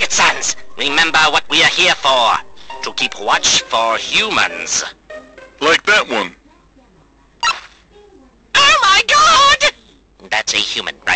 Rocket-sans, remember what we are here for. To keep watch for humans. Like that one. Oh my god! That's a human.